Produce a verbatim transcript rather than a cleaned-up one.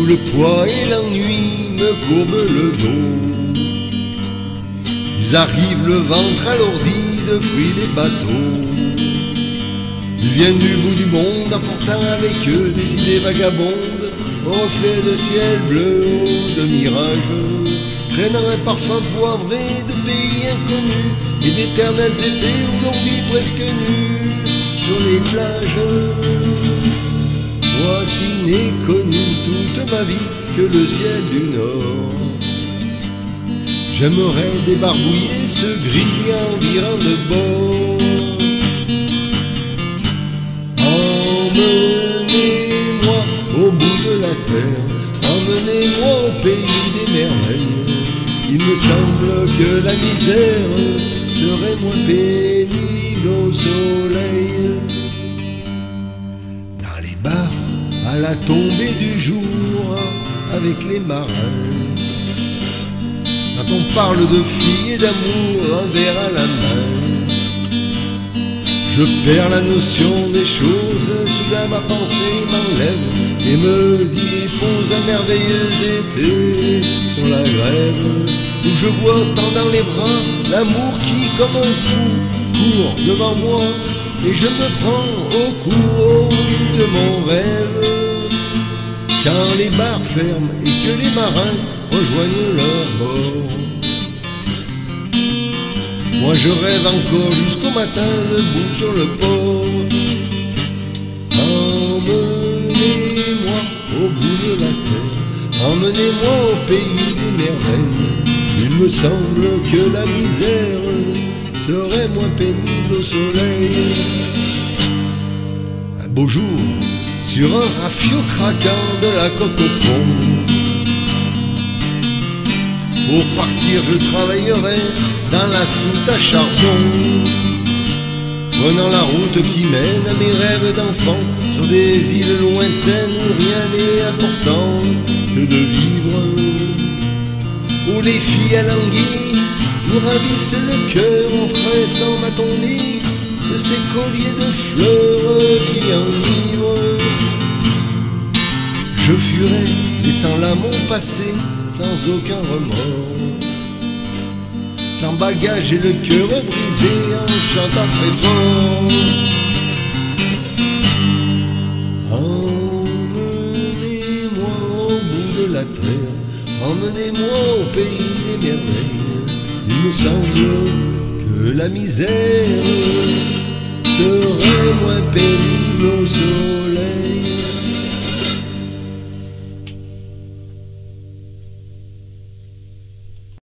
où le poids et l'ennui me courbent le dos. Ils arrivent le ventre alourdi de fruits des bateaux. Ils viennent du bout du monde apportant avec eux des idées vagabondes, au reflet de ciel bleu, de mirages, traînant un parfum poivré de pays inconnus et d'éternels étés où l'on vit presque nu sur les plages. Moi qui n'ai connu toute ma vie que le ciel du Nord, j'aimerais débarbouiller ce gris environ de bord. Emmenez-moi au bout de la terre, emmenez-moi au pays des merveilles. Il me semble que la misère serait moins pénible au soleil. Dans les bars, à la tombée du jour, avec les marins, quand on parle de filles et d'amour, un verre à la main, je perds la notion des choses. Soudain ma pensée m'enlève et me dit pose un merveilleux été sur la grève, où je vois tant dans les bras l'amour qui comme un fou court devant moi, et je me prends au cou au lit de mon rêve. Quand les bars ferment et que les marins rejoignent leur bord, moi je rêve encore jusqu'au matin debout sur le port. Emmenez-moi au bout de la terre, emmenez-moi au pays des merveilles. Il me semble que la misère serait moins pénible au soleil. Un beau jour, sur un rafio craquant de la côte au pont, pour partir je travaillerai dans la soute à charbon, prenant la route qui mène à mes rêves d'enfant, sur des îles lointaines où rien n'est important que de vivre, où les filles alanguies nous ravissent le cœur en tressant ma tondie de ces colliers de fleurs qui enivrent. Je fuirai, laissant là mon passé sans aucun remords, sans bagage et le cœur brisé en chantant très fort. Emmenez-moi au bout de la terre, emmenez-moi au pays des merveilles. Il me semble que la misère serait moins pénible